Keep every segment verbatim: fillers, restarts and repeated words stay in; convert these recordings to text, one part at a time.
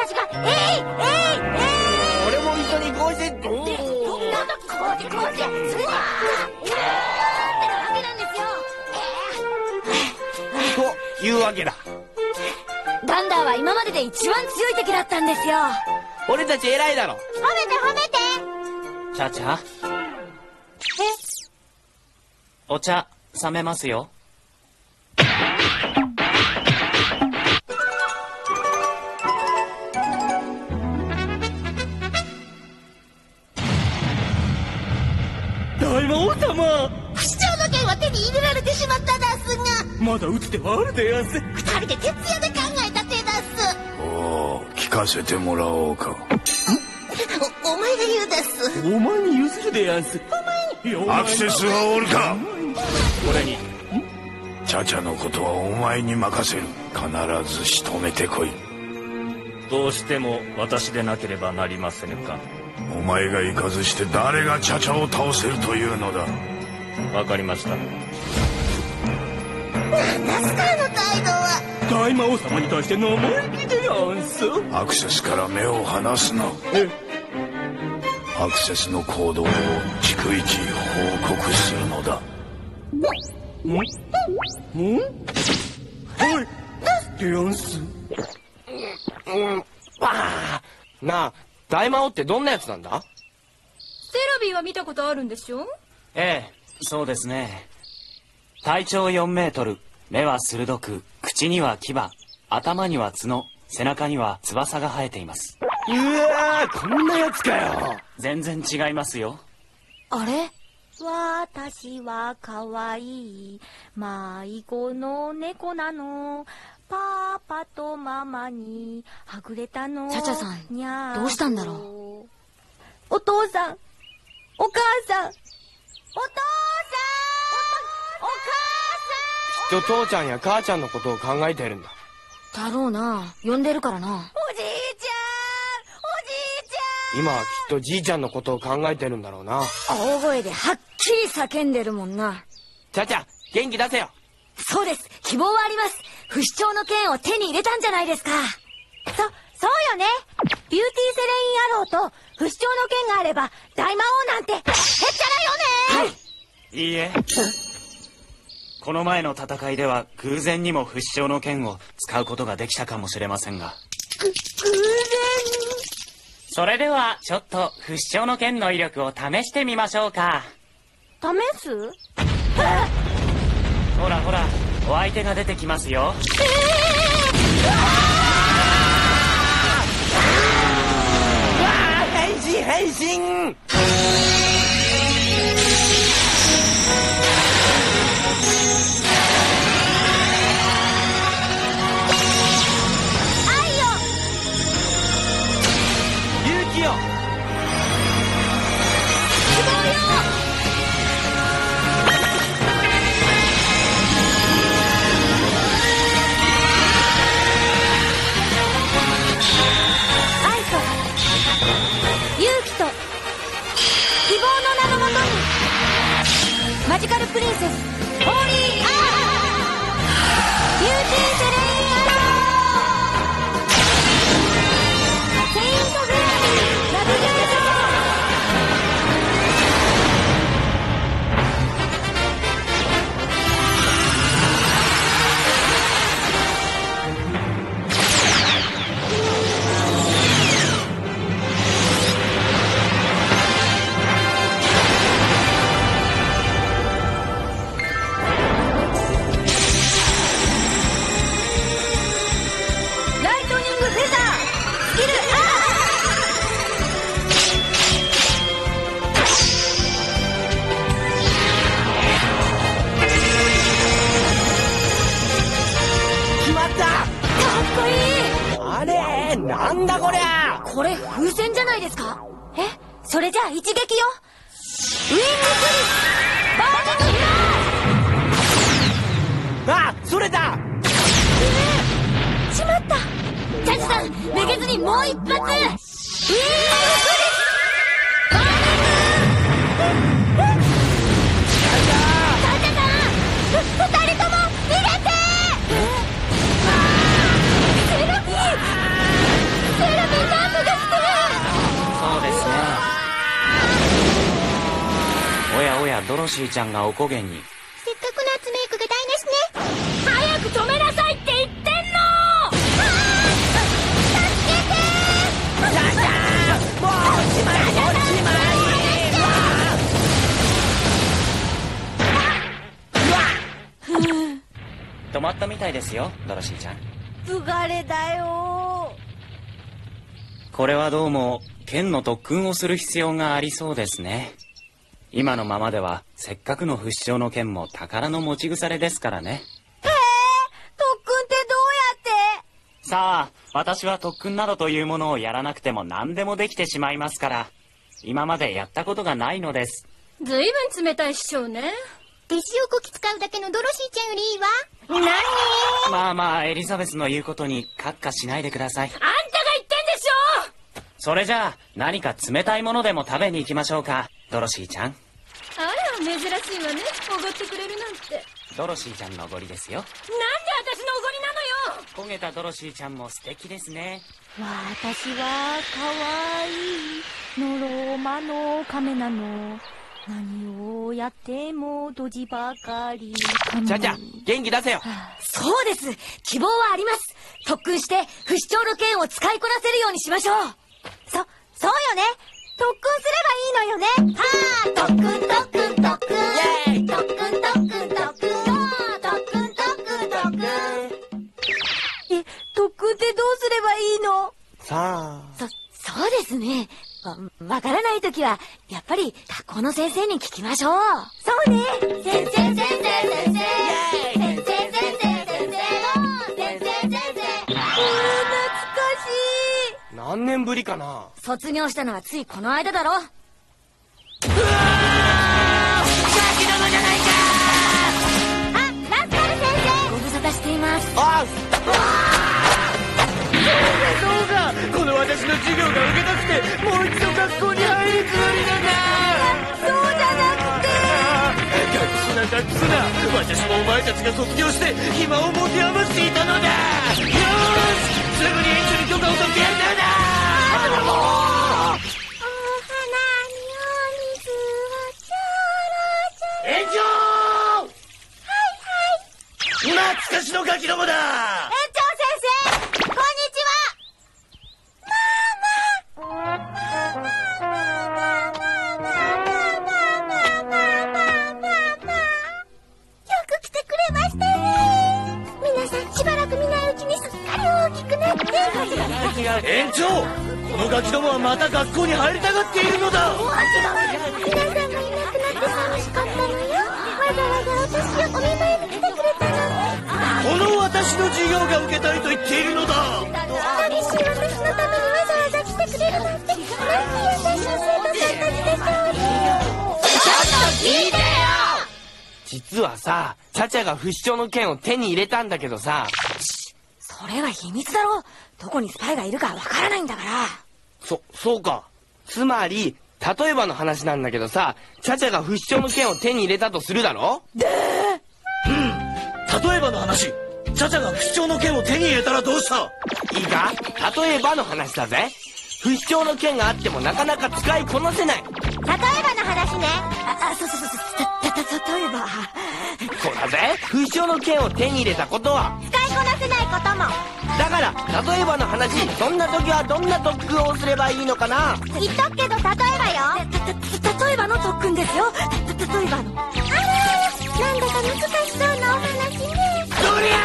私がえいえいえい俺も一緒に行こうぜ。どうこうしてこうしてそれでうわーってなわけなんですよ。 というわけだ。 ガンダーは今までで一番強い敵だったんですよ。 俺たち偉いだろ。 褒めて褒めて。 チャチャ、お茶冷めますよ。 大魔王様、 不死鳥の剣は手に入れられてしまっただすが、 まだ打つ手はあるでやんす。 二人で徹夜で考えた手だす。 おお、聞かせてもらおうか。 おお前が言うですお前に譲るでやんす。 アクセスはおるか。 これにチャチャのことはお前に任せる。必ず仕留めてこい。 どうしても私でなければなりませぬか。 お前が行かずして誰がチャチャを倒せるというのだ。 わかりました。 何すかあの態度は。 大魔王様に対して生意気でやんす。 アクセスから目を離すな。 えアクセスの行動を逐一報告するのだ。 んんはいでやんす。うんバーなあ、大魔王ってどんなやつなんだ。 セラビーは見たことあるんでしょ。 ええ、そうですね。体長よんメートル、目は鋭く、口には牙、頭には角、背中には翼が生えています。 うわー、こんなやつかよ。 全然違いますよ。 あれ、 私はかわいい迷子の猫なの。パパとママにはぐれたの。 チャチャさんにゃーどうしたんだろう。お父さん、お母さん、お父さん、お母きっと父ちゃんや母ちゃんのことを考えてるんだ。 だろうな。呼んでるからな。 さん、おじいちゃん、おじいち今はきっとじいちゃんのことを考えてるんだろうな。 大声ではっきり叫んでるもんな。 ちゃちゃ、元気出せよ。 そうです。希望はあります。不死鳥の剣を手に入れたんじゃないですか。 そ、そうよね。ビューティーセレインアローと不死鳥の剣があれば大魔王なんてへっちゃらよね。 いいえ。この前の戦いでは偶然にも不死鳥の剣を使うことができたかもしれませんが。 ぐ、偶然。 それではちょっと不死鳥の剣の威力を試してみましょうか。 試す？ ほらほら、お相手が出てきますよ。 変身変身。 愛よ。 勇気よ。 希望よ。愛と勇気と希望の名のもとにマジカルプリンセスホーリーアービューティーセレインアローセイントグラビーラブゲージライトニングフェザースキル決まった。 かっこいい。 あれ、なんだこりゃ。 これ風船じゃないですか。 え、それじゃあ一撃よ。ウィングクリスバーニングフラあ、それだ。 ーしまった。 チャチさん、めげずにもう一発。ウィングクリスセラピーセラやドロシーちゃんがおこげに。 せっかくの初メイクが台無しね。早く止めなさいって言ってんの。 止まったみたいですよ、ドロシーちゃん。 疲れだよ。 これはどうも剣の特訓をする必要がありそうですね。今のままではせっかくの不死鳥の剣も宝の持ち腐れですからね。 へえ、特訓ってどうやって？ さあ、私は特訓などというものをやらなくても何でもできてしまいますから。今までやったことがないのです。 ずいぶん冷たい師匠ね。 弟子をこき使うだけのドロシーちゃんよりいいわ。 何？ まあまあ、エリザベスの言うことに閣下しないでください。 あんたが言ってんでしょ。 それじゃあ何か冷たいものでも食べに行きましょうか、ドロシーちゃん。 あら、珍しいわね。おごってくれるなんて。 ドロシーちゃんのおごりですよ。 なんで私のおごりなのよ。 焦げたドロシーちゃんも素敵ですね。 私は可愛いのろまの亀なの。何をやってもドジばかり。 ちゃちゃ、元気出せよ。 そうです。希望はあります。特訓して不死鳥の剣を使いこなせるようにしましょう。 そ、そうよね。特訓すればいいのよね。はあ、特訓特訓特訓。イェーイ。特訓特訓特訓。特訓特訓特訓。え、特訓ってどうすればいいの？ さあ。 そ、そうですね。わ、わからないときは、やっぱり学校の先生に聞きましょう。 そうね。先生先生先生。先生先生先生。先生先生。懐かしい。 何年ぶりかな。 卒業したのはついこの間だろ。うわー！ガキどもじゃないかー！あ、ラスカル先生！ご無沙汰しています。 あっ！ そうか、この私の授業が受けたくてもう一度学校に入るつもりなんだ。 そうじゃなくて。 隠すな隠すな、私もお前たちが卒業して暇を持て余していたのだ。よーし、すぐに演習に許可を取ってやるんだ。 お花にお水をちょろちょろ。 園長。はいはい。懐かしのガキどもだ。 園長先生、こんにちは。よく来てくれましたね。皆さんしばらく見ないうちにすっかり大きくなって。 園長、このガキどもはまた学校に入りたがっているのだ。 皆さんがいなくなって寂しかったのよ。わざわざ私をお見舞いに来てくれたのね。 この私の授業が受けたいと言っているのだ。 寂しい私のためにわざわざ来てくれるなんて、なんて優しい生徒さんたちでしょうね。 聞いてよ。実はさ、チャチャが不死鳥の剣を手に入れたんだけどさ。 それは秘密だろ。どこにスパイがいるかわからないんだから。 そ、そうか。つまり、例えばの話なんだけどさ、チャチャが不死鳥の剣を手に入れたとするだろ？ で、うん。例えばの話。チャチャが不死鳥の剣を手に入れたらどうした？ いいか？例えばの話だぜ。不死鳥の剣があってもなかなか使いこなせない。 例えばの話ね。 あ、あ、そうそうそうそう。た、た、た、例えば。 そうだぜ。不死鳥の剣を手に入れたことは。 使いこなせないことも。 だから、例えばの話、そんな時はどんな特訓をすればいいのかな？ 言っとくけど、例えばよ。 た、た、例えばの特訓ですよ。た、た、例えばの。 あらー、なんだか難しそうなお話ね。 どりゃ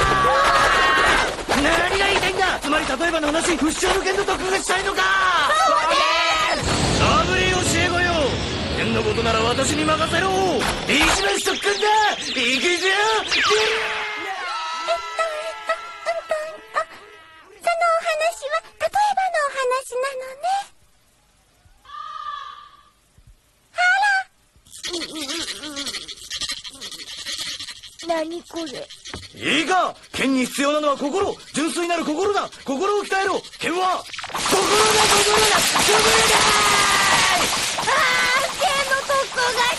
ー！何が言いたいんだ！つまり例えばの話、不死鳥の剣の特訓がしたいのか！そうです！サブリー教え子よ！剣のことなら私に任せろ！ビジネス特訓だ！行くぞ！ えっと、えっと、そのお話は、例えばのお話なのね。あら。何これ。 いいか！剣に必要なのは心！純粋なる心だ！心を鍛えろ！剣は、心だ心だ心だ！ ああ、剣の特訓が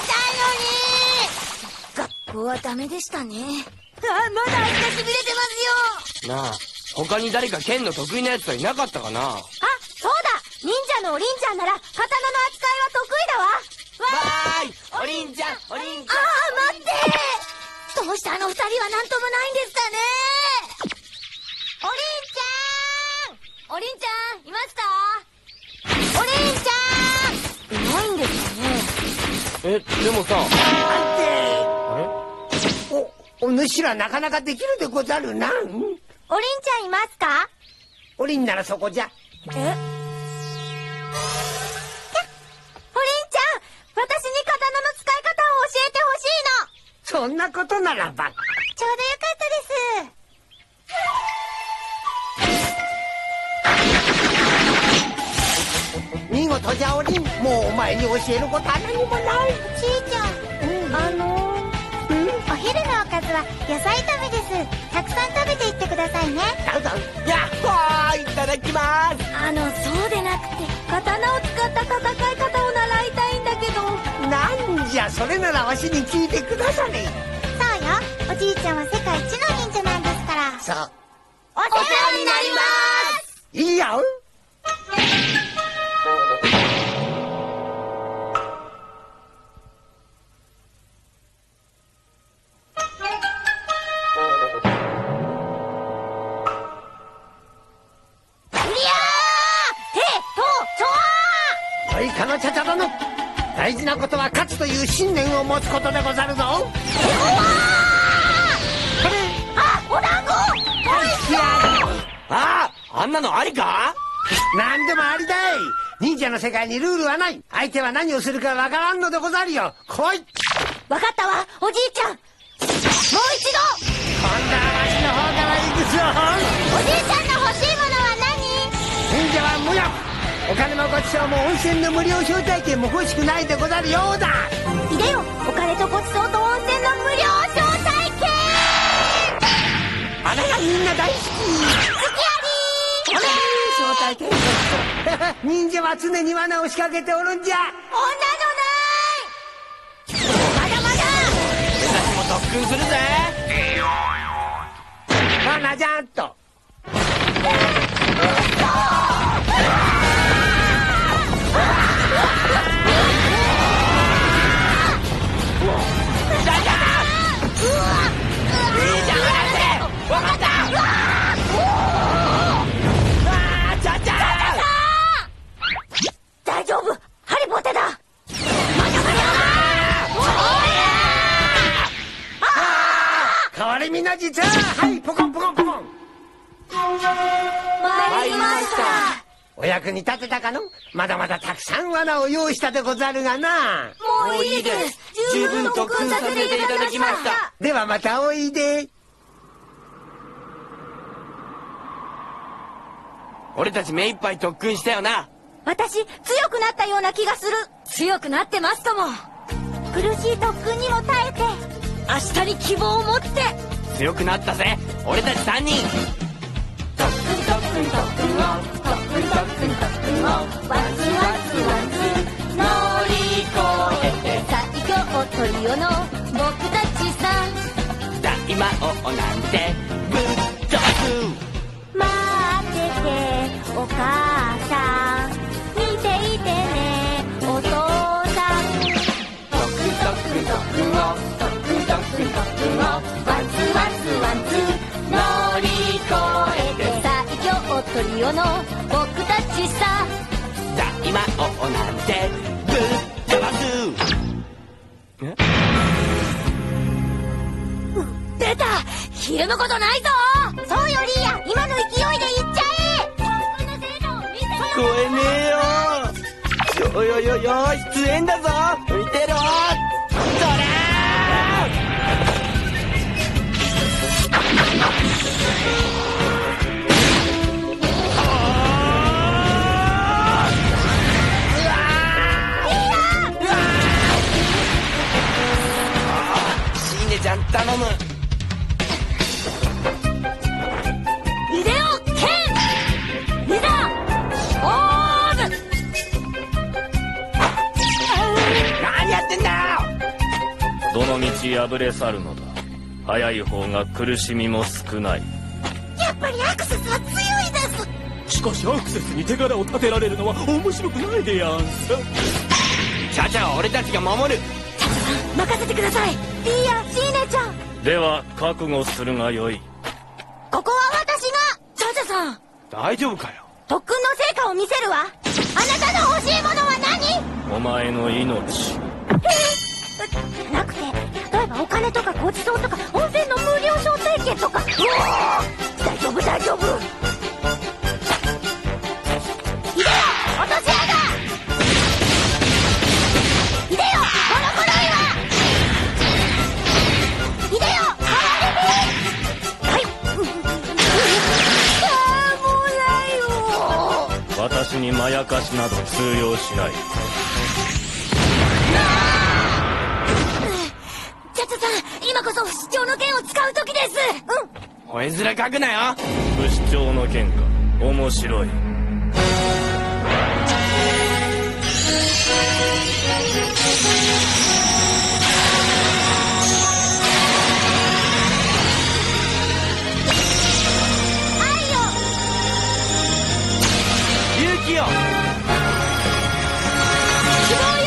したいのに。 学校はダメでしたね。 あ、まだ足がしびれてますよ。 なあ、他に誰か剣の得意なやつはいなかったかな？ あ、そうだ、忍者のおりんちゃんなら刀の扱いは得意だわ。 わーい、おりりんちゃんおりんちああ、待って、どうしてあの二人は何ともないんですかね。 おりんちゃんおりんちゃんいますか。 おりんちゃんいないんですかね。 え、でもさ、 お、お主らなかなかできるでござるな。 おりんちゃんいますか。 おりんならそこじゃ。 え、 おりんちゃん、私に刀の使い方を教えてほしいの。 そんなことならば。 ちょうどよかったです。 見事じゃおりん。もうお前に教えることは何もない。 ちーちゃん、あのー、お昼のおかずは野菜炒めです。たくさん食べていってくださいね。 どうぞ。 やっほー、いただきます。 あの、そうでなくて、刀を使った戦い方を習いたいんだけど。 なんじゃ、それならわしに聞いてくだされ。 そうよ、おじいちゃんは世界一の忍者なんですから。 そう。 お世話になります。 いいよ。かのちゃちゃ殿、大事なことは勝つという信念を持つことでござるぞ。 あ、お団子。 ああ、あんなのありか。 何でもありだい。忍者の世界にルールはない。相手は何をするかわからんのでござるよ。来い。 わかったわ、おじいちゃん。もう一度。 今度はわしの方から行くぞ。 おじいちゃんの欲しいものは何？ 忍者は無欲。お金もごちそうも温泉の無料招待券も欲しくないでござるようだ。 いでよ、お金とごちそうと温泉の無料招待券。 あれがみんな大好き。 好きありー。 招待券忍者は常に罠を仕掛けておるんじゃ。 女のない。まだまだ。 私も特訓するぜ。 罠じゃんと。 大丈夫、ハリボテだ。 変わり身の術。はいポコンポコンポコン。 参りました。 お役に立てたかの。まだまだたくさん罠を用意したでござるがな。 もういいです。十分特訓させていただきました。 ではまたおいで。 俺たち目いっぱい特訓したよな。 私、強くなったような気がする。 強くなってますとも。 苦しい特訓にも耐えて、 明日に希望を持って。 強くなったぜ、俺たちさんにん。 特訓特訓特訓を、特訓特訓特訓を、ワンツーワンツーワンツー乗り越えて最強トリオの僕たちさ。 大魔王なんてぶっ飛ぶ。 待っててお母さん、見ていてねお父さん。 特訓特訓特訓を、特訓特訓特訓を、ワンツーワンツーワンツー乗り越えて最強トリオの僕たちさ。 大魔王なんてぶっ飛ばす。え？ 出た、ひるむことないぞ。 そうよリーヤ、今の勢いでいっちゃえ。 聞こえねえよ。よよよよ、出演だぞ。見てろ。それシーネちゃん頼む。 ビデオケンリザオーズ。 何やってんだよ。 どの道破れ去るのだ。早い方が苦しみも少ない。 やっぱりアクセスは強いです。 しかしアクセスに手柄を立てられるのは面白くないでやんす。 チャチャは俺たちが守る。 戦ャチャさん任せてください。 いいや、シーネちゃん。 では覚悟するがよい。 ここは私が。 チャチャさん、 大丈夫かよ。 特訓の成果を見せるわ。あなたの欲しいものは何？ お前の命。 じゃなくて、例えばお金とかごちそうとか温泉の無料招待券とか。うわー、大丈夫大丈夫。いでよ、落とし穴。いでよ、この子の岩。いでよ、川でび。はい。ああ、もうないよ。 私にまやかしなど通用しない。 チャチャさん、今こそ不死鳥の剣を使う時です。 吠え面かくなよ。 不死鳥の剣か、面白い。 勇気よ。 希望よ。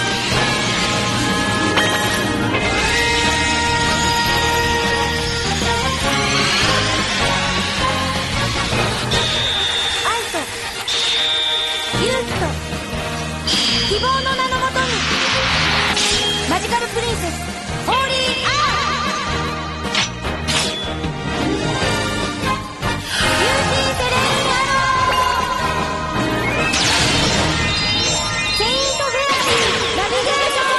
希望の名のもとにマジカルプリンセスホーリーアービューティーセレインアローセイントフェアリーナビゲーション。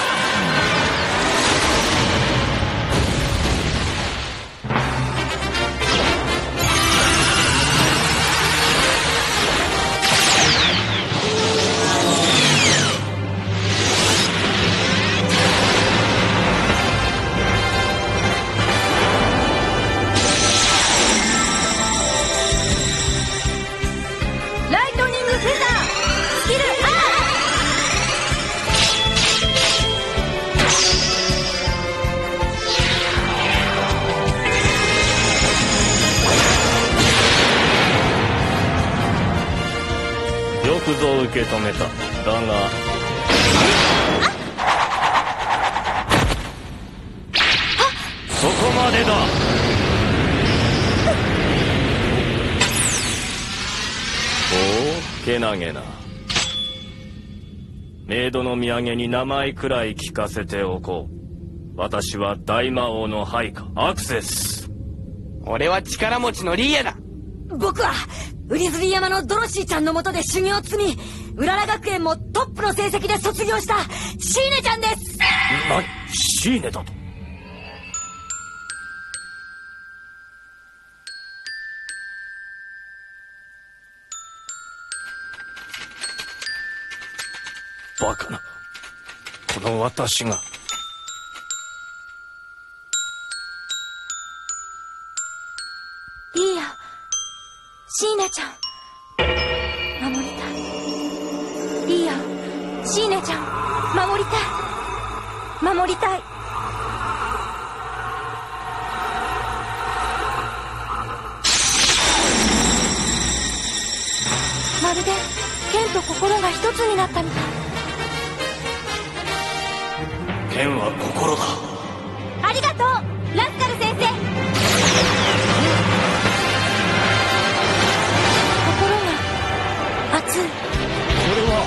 ライトニングフェザースキルアよくぞ受け止めた。だがそこまでだ。おお、けなげな。メイドの土産に名前くらい聞かせておこう。私は大魔王の配下アクセス。 俺は力持ちのリーヤだ。 僕はウリズリー山のドロシーちゃんの下で修行を積み、うらら学園もトップの成績で卒業したシーネちゃんです。 な、シーネだと。バカな、この私が。 いいや、シーネちゃん守りたい。いいや、シーネちゃん守りたい守りたい。まるで剣と心が一つになったみたい。 剣は心だ。 ありがとうラスカル先生。心が熱い。これは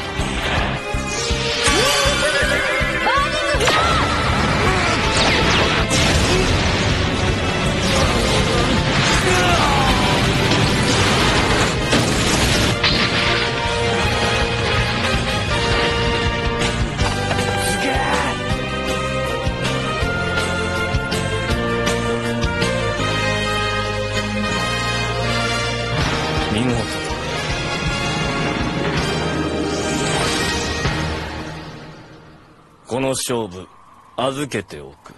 バーニングフラ見事だ。この勝負預けておく。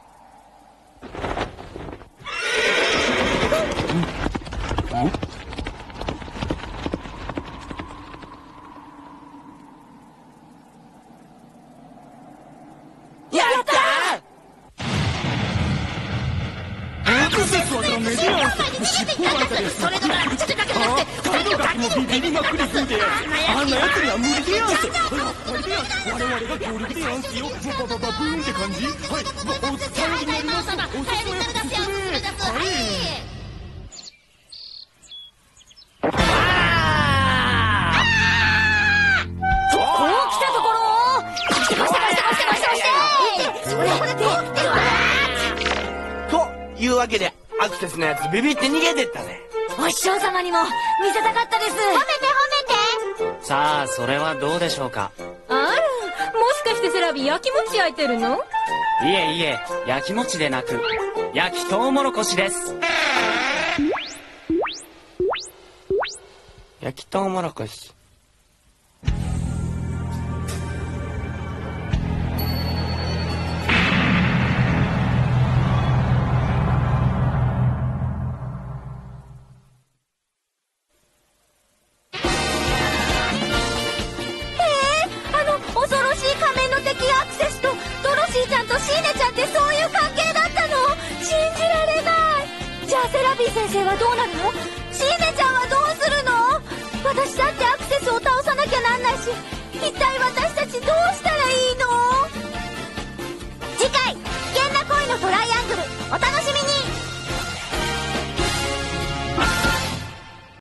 やったー。アクセスはダメだよ。 それだからちょっとだけじゃなくて、これとかきもビビりまくりすぎてあんなやつには無理でやんす。やっぱりでやんす。我々が協力でやんすよ。ババババブーンって感じ。はいお頼りになります。おすすめおすすめ。はいというわけでアクセスのやつビビって逃げてったね。 お師匠様にも見せたかったです。褒めて褒めて。 さあそれはどうでしょうか。 あら、もしかしてセラビ焼き餅焼いてるの？ いえいえ、焼き餅でなく焼きとうもろこしです。 焼きとうもろこし。 先生はどうなるの？シーネちゃんはどうするの？私だってアクセスを倒さなきゃなんないし、一体私たちどうした